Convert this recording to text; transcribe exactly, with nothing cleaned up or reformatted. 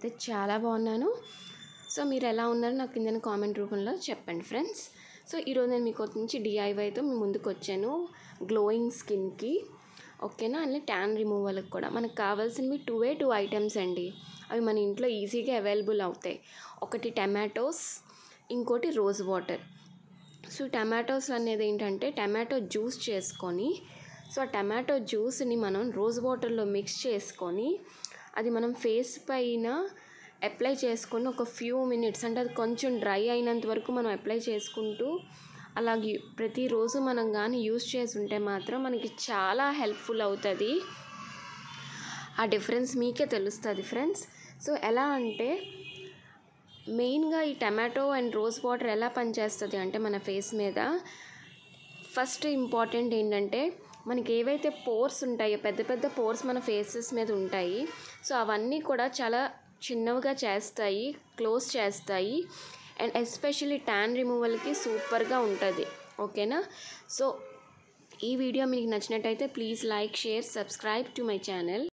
నేనైతే చాలా బాగున్నాను. సో మీరు ఎలా ఉన్నారో నాకు కింద కామెంట్ రూపంలో చెప్పండి ఫ్రెండ్స్. సో ఈరోజు నేను మీకు నుంచి డిఐవైతో మీ ముందుకు వచ్చాను గ్లోయింగ్ స్కిన్కి, ఓకేనా. అండ్ ట్యాన్ రిమూవల్కి కూడా మనకు కావాల్సినవి టూ ఏ టూ ఐటమ్స్ అండి. అవి మన ఇంట్లో ఈజీగా అవైలబుల్ అవుతాయి. ఒకటి టమాటోస్, ఇంకోటి రోజ్ వాటర్. సో టమాటోస్ అనేది ఏంటంటే టమాటో జ్యూస్ చేసుకొని, సో ఆ టమాటో జ్యూస్ని మనం రోజ్ వాటర్లో మిక్స్ చేసుకొని అది మనం ఫేస్ పైన అప్లై చేసుకొని ఒక ఫ్యూ మినిట్స్, అంటే అది కొంచెం డ్రై అయినంత వరకు మనం అప్లై చేసుకుంటూ అలాగే ప్రతిరోజు మనం కానీ యూస్ చేసుంటే మాత్రం మనకి చాలా హెల్ప్ఫుల్ అవుతుంది. ఆ డిఫరెన్స్ మీకే తెలుస్తుంది ఫ్రెండ్స్. సో ఎలా అంటే మెయిన్గా ఈ టమాటో అండ్ రోజ్ వాటర్ ఎలా పనిచేస్తుంది అంటే మన ఫేస్ మీద ఫస్ట్ ఇంపార్టెంట్ ఏంటంటే మనకి ఏవైతే పోర్స్ ఉంటాయో పెద్ద పెద్ద పోర్స్ మన ఫేసెస్ మీద ఉంటాయి, సో అవన్నీ కూడా చాలా చిన్నవిగా చేస్తాయి, క్లోజ్ చేస్తాయి. అండ్ ఎస్పెషల్లీ ట్యాన్ రిమూవల్కి సూపర్గా ఉంటుంది, ఓకేనా. సో ఈ వీడియో మీకు నచ్చినట్టయితే please like, share, subscribe to my channel.